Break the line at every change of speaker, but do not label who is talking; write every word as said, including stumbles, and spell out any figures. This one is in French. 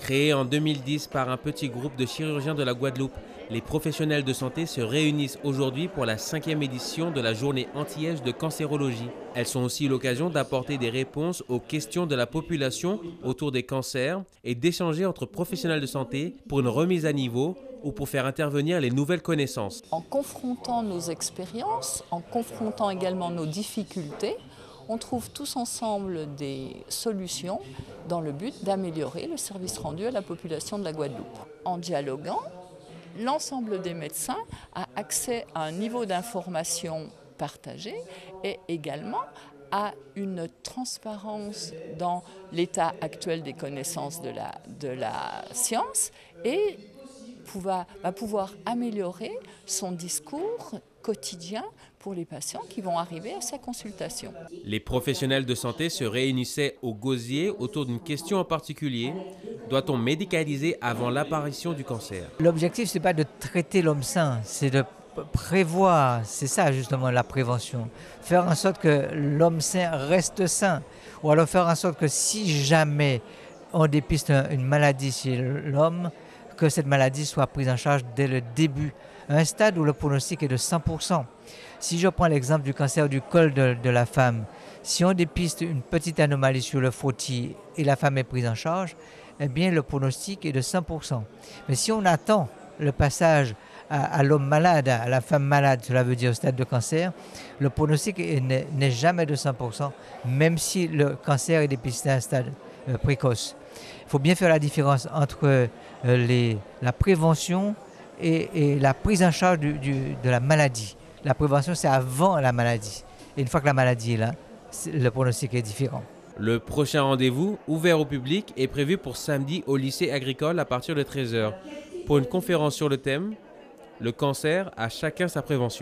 Créé en deux mille dix par un petit groupe de chirurgiens de la Guadeloupe, les professionnels de santé se réunissent aujourd'hui pour la cinquième édition de la journée antillaise de cancérologie. Elles sont aussi l'occasion d'apporter des réponses aux questions de la population autour des cancers et d'échanger entre professionnels de santé pour une remise à niveau ou pour faire intervenir les nouvelles connaissances.
En confrontant nos expériences, en confrontant également nos difficultés, on trouve tous ensemble des solutions dans le but d'améliorer le service rendu à la population de la Guadeloupe. En dialoguant, l'ensemble des médecins a accès à un niveau d'information partagé et également à une transparence dans l'état actuel des connaissances de la, de la science et va pouvoir améliorer son discours quotidien pour les patients qui vont arriver à sa consultation.
Les professionnels de santé se réunissaient au gosier autour d'une question en particulier. Doit-on médicaliser avant l'apparition du cancer?
L'objectif, ce n'est pas de traiter l'homme sain, c'est de prévoir, c'est ça justement la prévention. Faire en sorte que l'homme sain reste sain. Ou alors faire en sorte que si jamais on dépiste une maladie chez l'homme, que cette maladie soit prise en charge dès le début, à un stade où le pronostic est de cent pour cent. Si je prends l'exemple du cancer du col de, de la femme, si on dépiste une petite anomalie sur le frottis et la femme est prise en charge, eh bien le pronostic est de cent pour cent. Mais si on attend le passage à, à l'homme malade, à la femme malade, cela veut dire au stade de cancer, le pronostic n'est jamais de cent pour cent, même si le cancer est dépisté à un stade euh, précoce. Il faut bien faire la différence entre euh, les, la prévention et, et la prise en charge du, du, de la maladie. La prévention, c'est avant la maladie. Et une fois que la maladie est là, le pronostic est différent.
Le prochain rendez-vous, ouvert au public, est prévu pour samedi au lycée agricole à partir de treize heures pour une conférence sur le thème « Le cancer, à chacun sa prévention ».